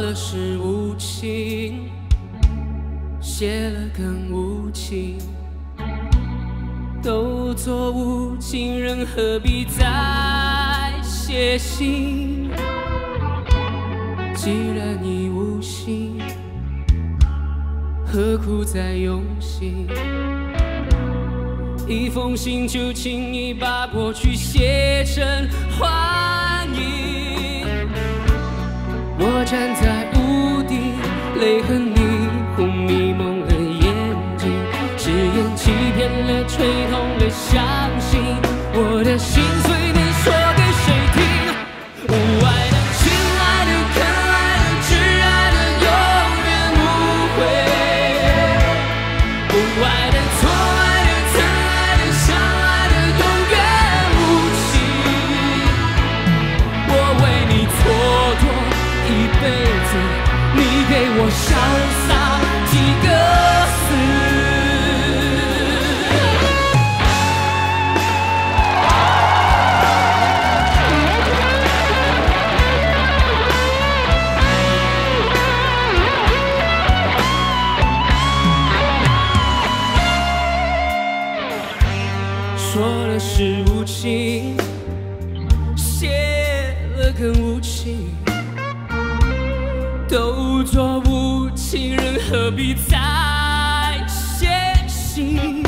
了是无情，写了更无情，都做无情人，何必再写信？既然已无心，何苦再用心？一封信就轻易把过去写成幻影。我站在屋顶，泪痕霓虹迷蒙了眼睛，誓言欺骗了，吹痛了，相信我的心碎能说给谁听？无爱的、亲爱的、可爱的、挚爱的，永远无悔；不爱的、错爱的、疼爱的、相爱的，永远无情。我为你蹉跎一辈子，你给我潇洒几个字。说了是无情，写了更无情，都做无情人，何必再写信？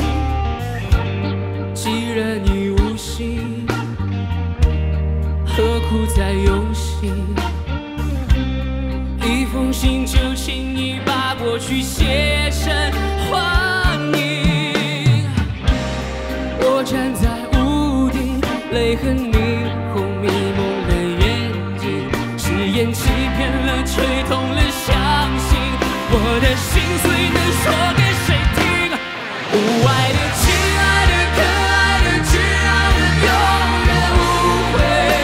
既然已无心，何苦再用心？一封信就轻易把过去写成幻影。我站在屋顶，泪痕霓虹迷蒙了眼睛，誓言欺骗了，吹痛了，相信我的心碎能说给谁听？无爱的、亲爱的、可爱的、挚爱的，永远无悔；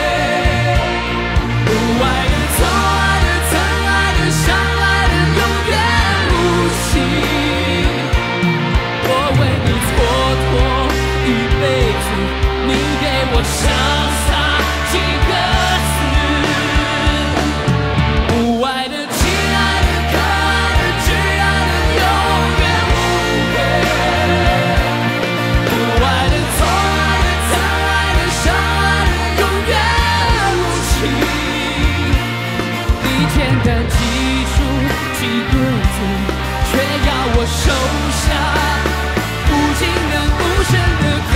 不爱的、错爱的、疼爱的、相爱的，永远无情。我为你蹉跎一辈子，你给我潇洒几个字？无爱的、亲爱的、可爱的、挚爱的，永远无悔；不爱的、错爱的、疼爱的、相爱的，永远无情。你简单记住几个字，却要我收下无尽的、无声的哭。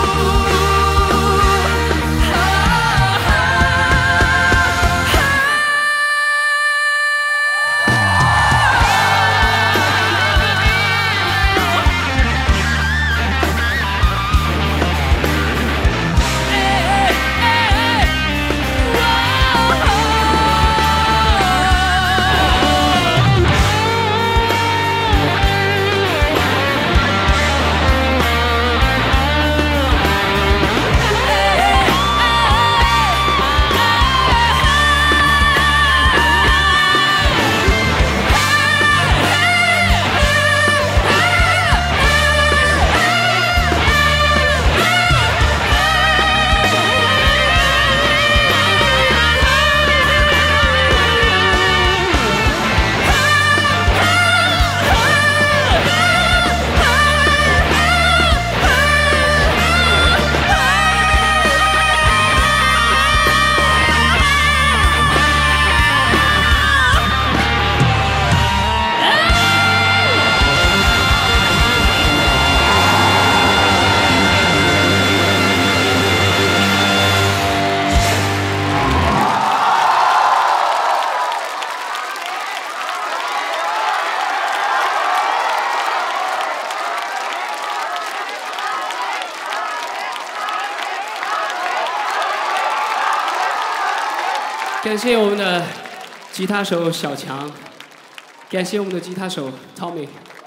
感谢我们的吉他手小强，感谢我们的吉他手 Tommy。